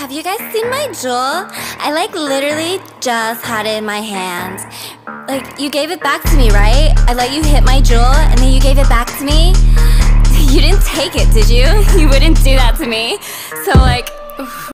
have you guys seen my jewel? I like literally just had it in my hands. Like, you gave it back to me, right? I let you hit my jewel and then you gave it back to me. You didn't take it, did you? You wouldn't do that to me. So like...